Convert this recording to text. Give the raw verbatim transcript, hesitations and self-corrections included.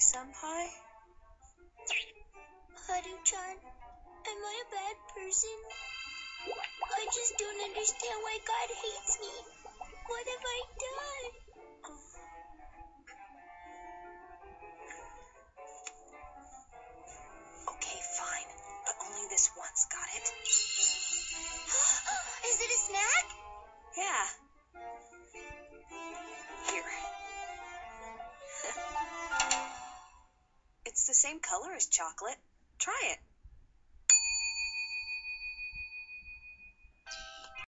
Senpai? Haru-chan, am I a bad person? I just don't understand why God hates me. What have I done? Okay, fine. But only this once, got it? Is it a snack? Yeah. Here. It's the same color as chocolate. Try it.